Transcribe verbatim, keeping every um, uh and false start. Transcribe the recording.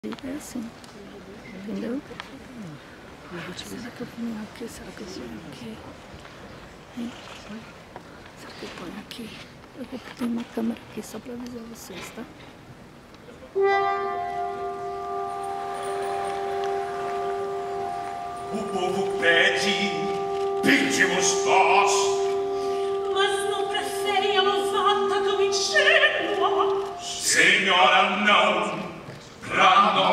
É assim, entendeu? Será que eu ponho aqui? Será que eu ponho aqui? Hein? Será que eu ponho aqui? Eu vou ter uma câmera aqui só pra avisar vocês, tá? O povo pede, pedimos nós. Mas não preferem a louvata tão ingênua. Senhora, não, pra nós.